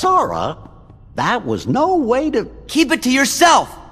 Sora, that was no way to... Keep it to yourself!